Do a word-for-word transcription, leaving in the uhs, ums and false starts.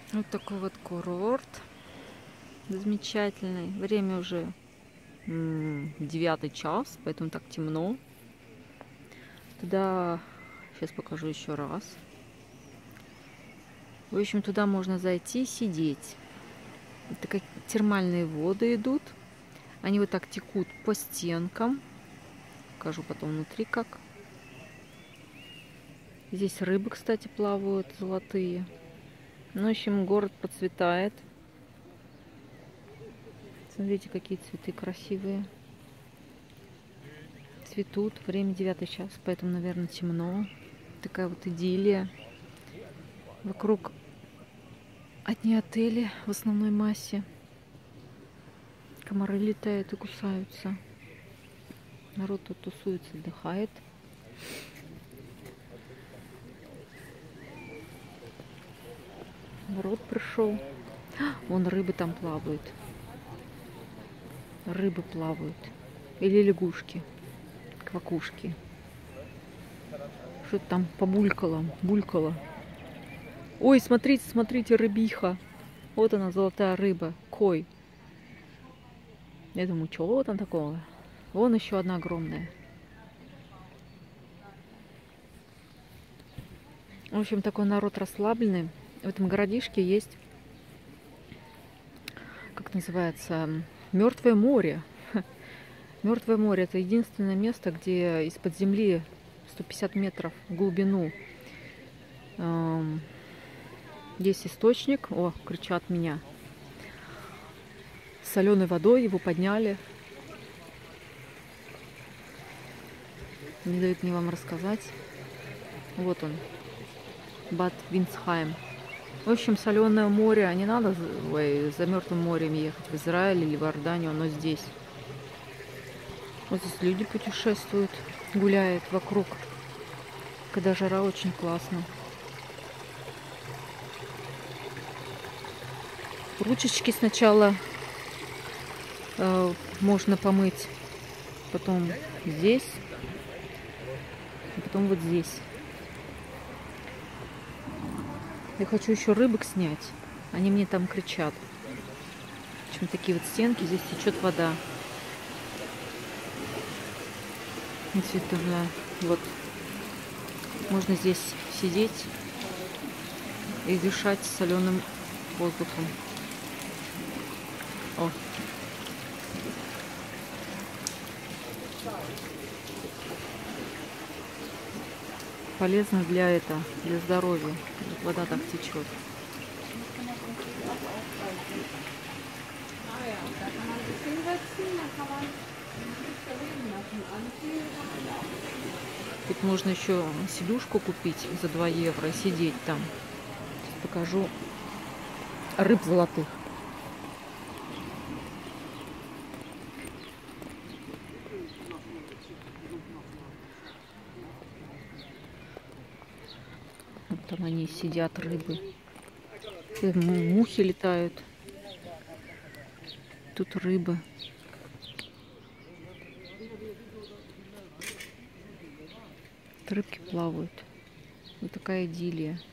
Вот такой вот курорт замечательный. Время уже девятый час, поэтому так темно. Туда сейчас покажу еще раз. В общем, туда можно зайти, сидеть. Это как термальные воды идут. Они вот так текут по стенкам. Покажу потом внутри как. Здесь рыбы, кстати, плавают золотые. Ну, в общем, город процветает. Смотрите, какие цветы красивые. Цветут. Время девятый час, поэтому, наверное, темно. Такая вот идиллия. Вокруг одни отели в основной массе. Комары летают и кусаются. Народ тут тусуется, отдыхает. Народ пришел. Вон рыбы там плавают. Рыбы плавают. Или лягушки. Квакушки. Что-то там побулькало. Булькало. Ой, смотрите, смотрите, рыбиха. Вот она, золотая рыба. Кой. Я думаю, что там такого? Вон еще одна огромная. В общем, такой народ расслабленный. В этом городишке есть, как называется, Мертвое море. Мертвое море — это единственное место, где из-под земли сто пятьдесят метров в глубину есть источник. О, кричат меня. С соленой водой его подняли. Не дают мне вам рассказать. Вот он. Бад Винсхайм. В общем, соленое море. Не надо ой, за Мертвым морем ехать в Израиль или в Иорданию, оно здесь. Вот здесь люди путешествуют, гуляют вокруг. Когда жара, очень классно. Ручечки сначала э, можно помыть, потом здесь, и потом вот здесь. Я хочу еще рыбок снять. Они мне там кричат. В общем, такие вот стенки, здесь течет вода. Действительно, вот можно здесь сидеть и дышать соленым воздухом. О. Полезно для этого, для здоровья. Вода так течет. Тут можно еще сидушку купить за два евро и сидеть там. Сейчас покажу рыб золотых. Вот там они сидят, рыбы. Мухи летают. Тут рыбы. Рыбки плавают. Вот такая идиллия.